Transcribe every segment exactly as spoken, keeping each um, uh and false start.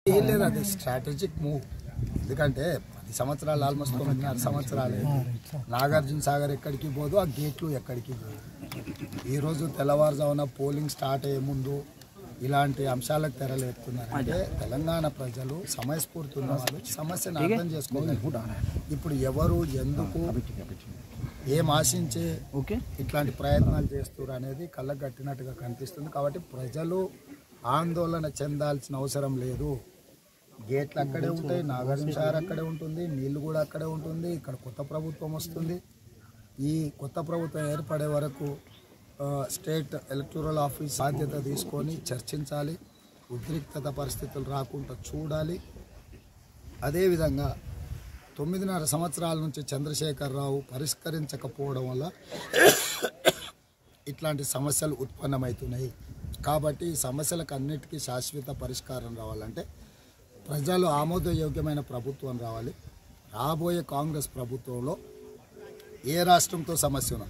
లేదు, అది strategic move. ఎందుకంటే పది సంవత్సరాలు ఆల్మోస్ట్ తొమ్మిదిన్నర సంవత్సరాలే నాగార్జున సాగర్ ఎక్కడికి పోదు, ఆ గేట్లు ఎక్కడికి పోదు. ఈరోజు తెల్లవారుజామున పోలింగ్ స్టార్ట్ అయ్యే ముందు ఇలాంటి అంశాలకు తెరలేపుతున్నారు అంటే తెలంగాణ ప్రజలు సమయస్ఫూర్తి ఉన్న వాళ్ళు సమస్యను అర్థం చేసుకోగలుగుతారు. ఇప్పుడు ఎవరు ఎందుకు ఏం ఆశించే ఇట్లాంటి ప్రయత్నాలు చేస్తారు అనేది కళ్ళకు కట్టినట్టుగా కనిపిస్తుంది. కాబట్టి ప్రజలు ఆందోళన చెందాల్సిన అవసరం లేదు. గేట్లు అక్కడే ఉంటాయి, నాగార్జున సాగర్ అక్కడే ఉంటుంది, నీళ్లు కూడా అక్కడే ఉంటుంది. ఇక్కడ కొత్త ప్రభుత్వం వస్తుంది. ఈ కొత్త ప్రభుత్వం ఏర్పడే వరకు స్టేట్ ఎలక్టోరల్ ఆఫీస్ బాధ్యత తీసుకొని చర్చించాలి, ఉద్రిక్తత పరిస్థితులు రాకుండా చూడాలి. అదేవిధంగా తొమ్మిదిన్నర సంవత్సరాల నుంచి చంద్రశేఖరరావు పరిష్కరించకపోవడం వల్ల ఇట్లాంటి సమస్యలు ఉత్పన్నమవుతున్నాయి. కాబట్టి ఈ సమస్యలకు అన్నిటికీ శాశ్వత పరిష్కారం రావాలంటే ప్రజలు ఆమోదయోగ్యమైన ప్రభుత్వం రావాలి. రాబోయే కాంగ్రెస్ ప్రభుత్వంలో ఏ రాష్ట్రంతో సమస్య ఉన్నా,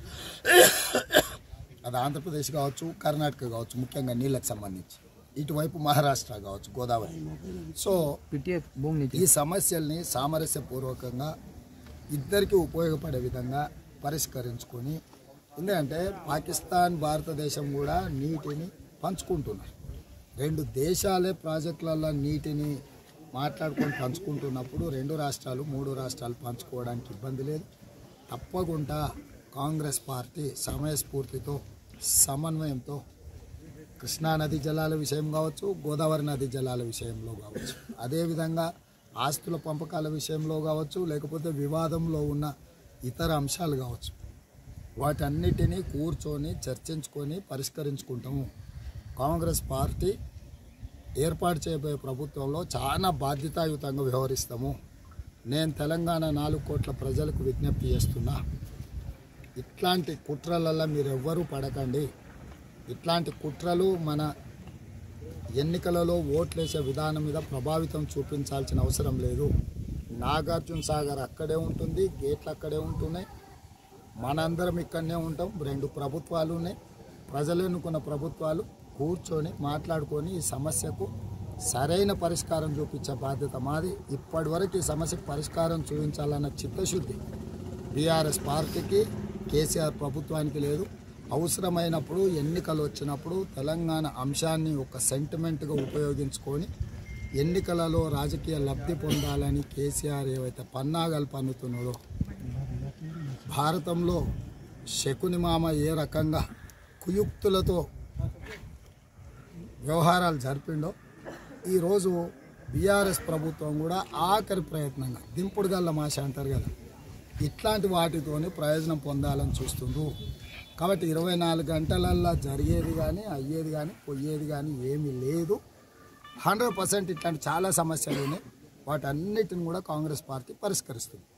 అది ఆంధ్రప్రదేశ్ కావచ్చు, కర్ణాటక కావచ్చు, ముఖ్యంగా నీళ్ళకు సంబంధించి, ఇటువైపు మహారాష్ట్ర కావచ్చు, గోదావరి. సో ఈ సమస్యల్ని సామరస్యపూర్వకంగా ఇద్దరికి ఉపయోగపడే విధంగా పరిష్కరించుకొని, ఎందుకంటే పాకిస్తాన్ భారతదేశం కూడా నీటిని పంచుకుంటున్నారు. రెండు దేశాలే ప్రాజెక్టులలో నీటిని మాట్లాడుకొని పంచుకుంటున్నప్పుడు రెండు రాష్ట్రాలు మూడు రాష్ట్రాలు పంచుకోవడానికి ఇబ్బంది లేదు. తప్పకుండా కాంగ్రెస్ పార్టీ సమయస్ఫూర్తితో సమన్వయంతో కృష్ణానది జలాల విషయం కావచ్చు, గోదావరి నది జలాల విషయంలో కావచ్చు, అదేవిధంగా ఆస్తుల పంపకాల విషయంలో కావచ్చు, లేకపోతే వివాదంలో ఉన్న ఇతర అంశాలు కావచ్చు, వాటన్నిటినీ కూర్చొని చర్చించుకొని పరిష్కరించుకుంటాము. కాంగ్రెస్ పార్టీ ఏర్పాటు చేయబోయే ప్రభుత్వంలో చాలా బాధ్యతాయుతంగా వ్యవహరిస్తాము. నేను తెలంగాణ నాలుగు కోట్ల ప్రజలకు విజ్ఞప్తి చేస్తున్నా, ఇట్లాంటి కుట్రలల్లో మీరు ఎవ్వరూ పడకండి. ఇట్లాంటి కుట్రలు మన ఎన్నికలలో ఓట్లేసే విధానం మీద ప్రభావితం చూపించాల్సిన అవసరం లేదు. నాగార్జున సాగర్ అక్కడే ఉంటుంది, గేట్లు అక్కడే ఉంటున్నాయి, మనందరం ఇక్కడనే ఉంటాం. రెండు ప్రభుత్వాలు ఉన్నాయి, ప్రజలు ఎన్నుకున్న ప్రభుత్వాలు కూర్చొని మాట్లాడుకొని ఈ సమస్యకు సరైన పరిష్కారం చూపించే బాధ్యత మాది. ఇప్పటి వరకు ఈ సమస్యకు పరిష్కారం చూపించాలన్న చిత్తశుద్ధి బీఆర్ఎస్ పార్టీకి, కేసీఆర్ ప్రభుత్వానికి లేదు. అవసరమైనప్పుడు ఎన్నికలు వచ్చినప్పుడు తెలంగాణ అంశాన్ని ఒక సెంటిమెంట్గా ఉపయోగించుకొని ఎన్నికలలో రాజకీయ లబ్ధి పొందాలని కేసీఆర్ ఏవైతే పన్నాగాలు పన్నుతున్నాడో, భారతంలో శకుని మామ ఏ రకంగా కుయుక్తులతో వ్యవహారాలు జరిపిండో, ఈరోజు బీఆర్ఎస్ ప్రభుత్వం కూడా ఆఖరి ప్రయత్నంగా దింపుడు గల్ల మాష అంటారు కదా, ఇట్లాంటి వాటితోని ప్రయోజనం పొందాలని చూస్తుండ్రు. కాబట్టి ఇరవై నాలుగు గంటలల్లో జరిగేది కానీ అయ్యేది కానీ పోయేది కానీ ఏమీ లేదు. హండ్రెడ్ పర్సెంట్ ఇట్లాంటి చాలా సమస్యలు ఉన్నాయి, వాటన్నిటిని కూడా కాంగ్రెస్ పార్టీ పరిష్కరిస్తుంది.